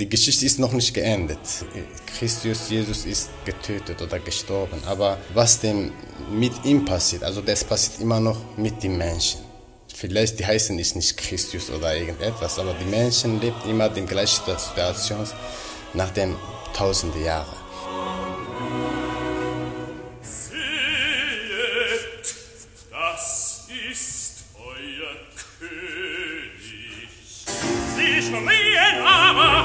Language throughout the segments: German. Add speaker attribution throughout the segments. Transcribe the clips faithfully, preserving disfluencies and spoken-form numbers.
Speaker 1: die Geschichte ist noch nicht geendet. Christus, Jesus ist getötet oder gestorben, aber was denn mit ihm passiert, also das passiert immer noch mit den Menschen. Vielleicht die heißen ist nicht Christus oder irgendetwas, aber die Menschen leben immer die gleiche Situation nach den tausenden Jahren.
Speaker 2: Seht, das ist euer König. Sie schrien aber,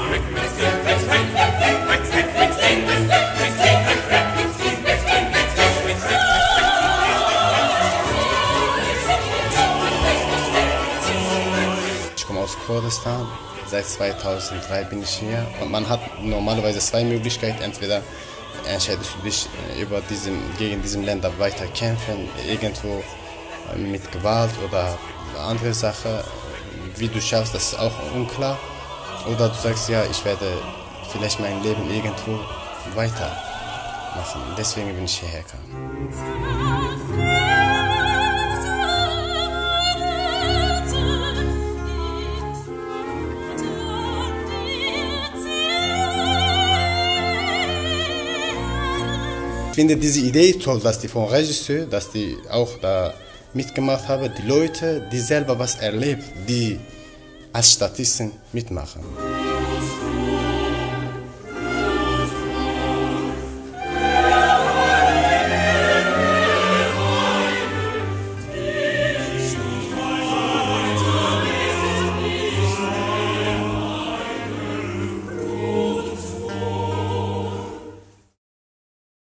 Speaker 1: ich komme aus Kurdistan, seit zweitausenddrei bin ich hier und man hat normalerweise zwei Möglichkeiten, entweder entscheidest du dich über diesen, gegen diesen Länder weiter kämpfen, irgendwo mit Gewalt oder andere Sache, wie du schaffst, das ist auch unklar, oder du sagst, ja, ich werde vielleicht mein Leben irgendwo weitermachen, deswegen bin ich hierher gekommen. Ich finde diese Idee toll, dass die vom Regisseur, dass die auch da mitgemacht haben, die Leute, die selber was erlebt, die als Statisten mitmachen.